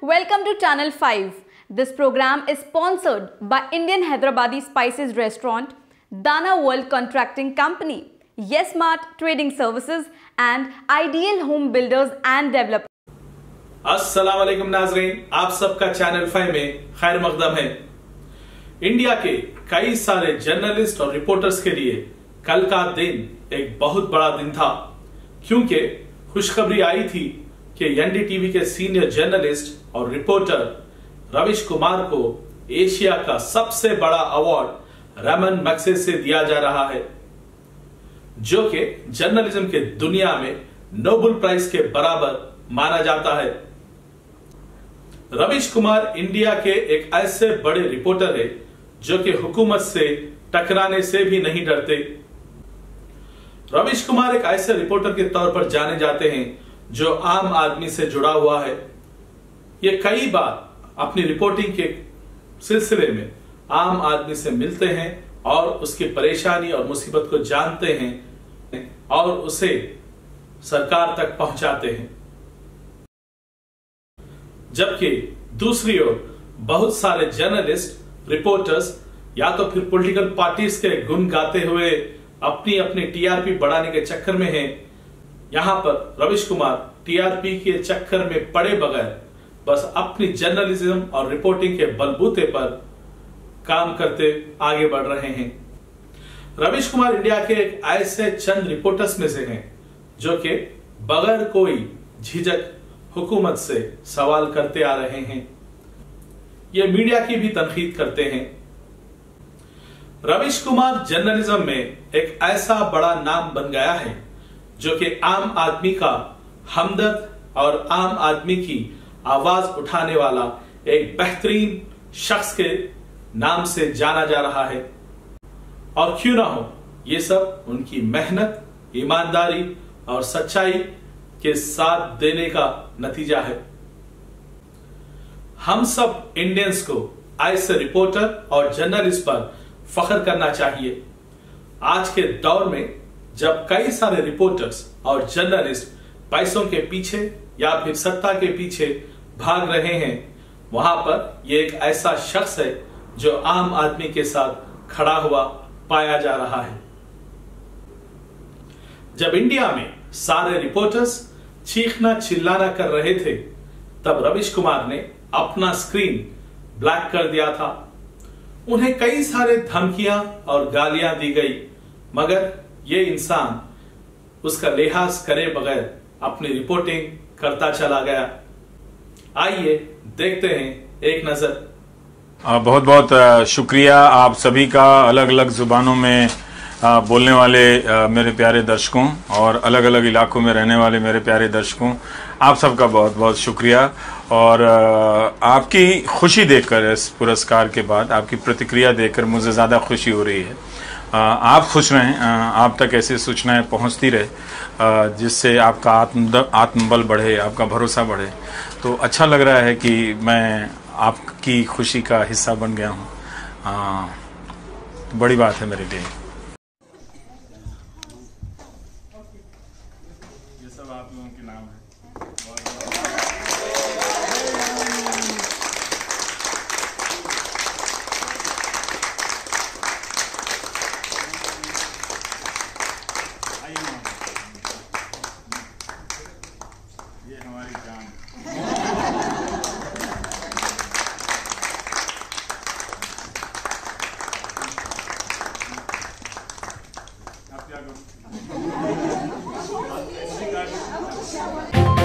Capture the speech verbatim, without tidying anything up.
Welcome to Channel five. This program is sponsored by Indian Hyderabadi Spices Restaurant, Dana World Contracting Company, Yes Mart Trading Services and Ideal Home Builders and Developers. अस्सलाम वालेकुम नाज़रीन, आप सबका channel five में खैर मकदम है। India के कई सारे जर्नलिस्ट और रिपोर्टर्स के लिए कल का दिन एक बहुत बड़ा दिन था, क्योंकि खुशखबरी आई थी कि एनडीटीवी के सीनियर जर्नलिस्ट और रिपोर्टर रविश कुमार को एशिया का सबसे बड़ा अवार्ड रमन मैग्सेसे दिया जा रहा है, जो कि जर्नलिज्म के दुनिया में नोबेल प्राइज के बराबर माना जाता है। रविश कुमार इंडिया के एक ऐसे बड़े रिपोर्टर है जो कि हुकूमत से टकराने से भी नहीं डरते। रविश कुमार एक ऐसे रिपोर्टर के तौर पर जाने जाते हैं जो आम आदमी से जुड़ा हुआ है। ये कई बार अपनी रिपोर्टिंग के सिलसिले में आम आदमी से मिलते हैं और उसकी परेशानी और मुसीबत को जानते हैं और उसे सरकार तक पहुंचाते हैं। जबकि दूसरी ओर बहुत सारे जर्नलिस्ट, रिपोर्टर्स या तो फिर पॉलिटिकल पार्टीज के गुण गाते हुए अपनी अपनी टीआरपी बढ़ाने के चक्कर में हैं। यहां पर रविश कुमार टीआरपी के चक्कर में पड़े बगैर बस अपनी जर्नलिज्म और रिपोर्टिंग के बलबूते पर काम करते आगे बढ़ रहे हैं। रविश कुमार इंडिया के एक ऐसे चंद रिपोर्टर्स में से हैं जो कि बगैर कोई झिझक हुकूमत से सवाल करते आ रहे हैं। ये मीडिया की भी तनकीद करते हैं। रविश कुमार जर्नलिज्म में एक ऐसा बड़ा नाम बन गया है जो कि आम आदमी का हमदर्द और आम आदमी की आवाज उठाने वाला एक बेहतरीन शख्स के नाम से जाना जा रहा है। और क्यों ना हो, ये सब उनकी मेहनत, ईमानदारी और सच्चाई के साथ देने का नतीजा है। हम सब इंडियंस को ऐसे रिपोर्टर और जर्नलिस्ट पर फख्र करना चाहिए। आज के दौर में जब कई सारे रिपोर्टर्स और जर्नलिस्ट पैसों के पीछे या फिर सत्ता के पीछे भाग रहे हैं, वहां पर यह एक ऐसा शख्स है जो आम आदमी के साथ खड़ा हुआ पाया जा रहा है। जब इंडिया में सारे रिपोर्टर्स चीखना चिल्लाना कर रहे थे, तब रविश कुमार ने अपना स्क्रीन ब्लैक कर दिया था। उन्हें कई सारे धमकियां और गालियां दी गई, मगर ये इंसान उसका लिहाज करे बगैर अपनी रिपोर्टिंग करता चला गया। आइए देखते हैं एक नजर। बहुत बहुत शुक्रिया आप सभी का, अलग अलग जुबानों में बोलने वाले मेरे प्यारे दर्शकों और अलग अलग इलाकों में रहने वाले मेरे प्यारे दर्शकों, आप सबका बहुत बहुत शुक्रिया। और आपकी खुशी देखकर, इस पुरस्कार के बाद आपकी प्रतिक्रिया देखकर मुझे ज़्यादा खुशी हो रही है। आप खुश रहें, आप तक ऐसी सूचनाएं पहुंचती रहे जिससे आपका आत्म आत्मबल बढ़े, आपका भरोसा बढ़े। तो अच्छा लग रहा है कि मैं आपकी खुशी का हिस्सा बन गया हूँ। बड़ी बात है मेरे लिए। ये सब आप लोगों के नाम है। ये हमारी जान। आप क्या करो?